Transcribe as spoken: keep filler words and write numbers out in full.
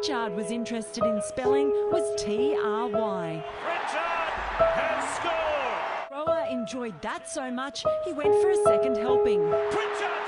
Pritchard was interested in spelling was T R Y. Pritchard has scored! Rower enjoyed that so much, he went for a second helping. Pritchard!